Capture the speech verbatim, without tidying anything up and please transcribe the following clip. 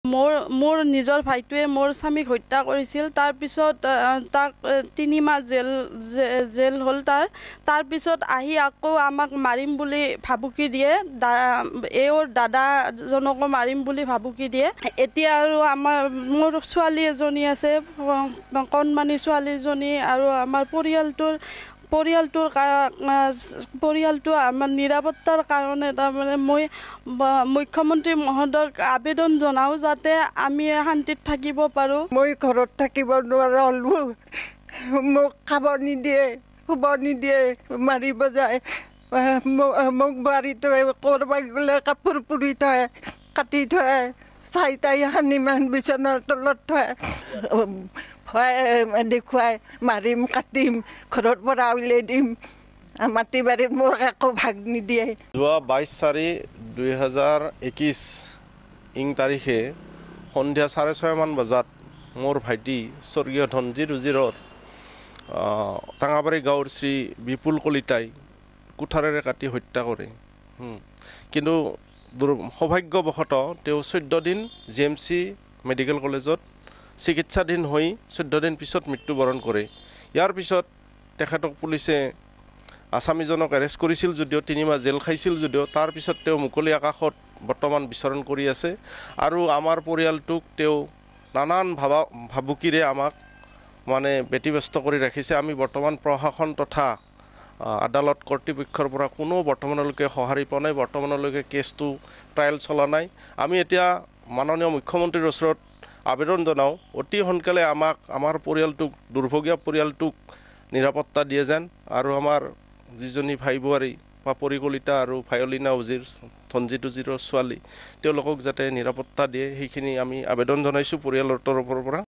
মোৰ মোৰ নিজৰ ভাইটোৱে মোৰ স্বামীক হত্যা কৰিছিল। তাৰপিছত তাক তিনি মাহ জেল জেল হ'ল। তাৰ তাৰপিছত আহি আকৌ আমাক মাৰিম বুলি ভাবুকি দিয়ে। এওঁৰ দাদাজনকো মাৰিম বুলি ভাবুকি দিয়ে। এতিয়া আৰু আমাৰ মোৰ ছোৱালী এজনী আছে, কণমানি ছোৱালীজনী, আৰু আমাৰ পৰিয়ালটোৰ পৰিয়ালটোৰ পৰিয়ালটো আমাৰ নিৰাপত্তাৰ কাৰণে তাৰমানে মই মুখ্যমন্ত্ৰী মহোদয়ক আবেদন জনাওঁ যাতে আমি শান্তিত থাকিব পাৰোঁ। মই ঘৰত থাকিব নোৱাৰা হ'লো, মোক খাব নিদিয়ে, শুব নিদিয়ে, মাৰিব যায়। মোক বাৰীটো কৰবাত গ'লে কাপোৰ পুৰি থয়, কাটি থয়, চাই তাই সানি মান বিচনাৰ তলত থয়, দেখুৱাই মাৰিম, কাটিম, ঘৰৰ পৰা উলিয়াই দিম, মাটি বাৰীত মোক একো ভাগ নিদিয়ে। যোৱা বাইছ চাৰি দুই হাজাৰ একৈছ ইং তাৰিখে সন্ধিয়া চাৰে ছয়মান বজাত মোৰ ভাইটি স্বৰ্গীয় ধনজিৎ উজিৰৰ টাঙাবাৰী গাঁৱৰ শ্ৰী বিপুল কলিতাই কুঠাৰেৰে কাটি হত্যা কৰে। কিন্তু সৌভাগ্যবশতঃ তেওঁ চৈধ্য দিন জি এম চি মেডিকেল কলেজত চিকিৎসাধীন হৈ চৈধ্য দিন পিছত মৃত্যুবৰণ কৰে। ইয়াৰ পিছত তেখেতক পুলিচে আছামীজনক এৰেষ্ট কৰিছিল যদিও, তিনিমাহ জেল খাইছিল যদিও, তাৰপিছত তেওঁ মুকলি আকাশত বৰ্তমান বিচৰণ কৰি আছে। আৰু আমাৰ পৰিয়ালটোক তেওঁ নানান ভাবা ভাবুকিৰে আমাক মানে ব্যতিব্যস্ত কৰি ৰাখিছে। আমি বৰ্তমান প্ৰশাসন তথা আদালত কৰ্তৃপক্ষৰ পৰা কোনো বৰ্তমানলৈকে সঁহাৰি পোৱা নাই। বৰ্তমানলৈকে কেছটো ট্ৰায়েল চলা নাই। আমি এতিয়া মাননীয় মুখ্যমন্ত্ৰীৰ ওচৰত আবেদন জনাওঁ, অতি সোনকালে আমাক আমাৰ পৰিয়ালটোক, দুৰ্ভগীয়া পৰিয়ালটোক নিৰাপত্তা দিয়ে যেন, আৰু আমাৰ যিজনী ভাই বোৱাৰী পাপৰি কলিতা আৰু ভায়লিনা উজিৰ, ধনজিৎ উজিৰৰ ছোৱালী, তেওঁলোকক যাতে নিৰাপত্তা দিয়ে, সেইখিনি আমি আবেদন জনাইছোঁ পৰিয়ালৰ তৰফৰ পৰা।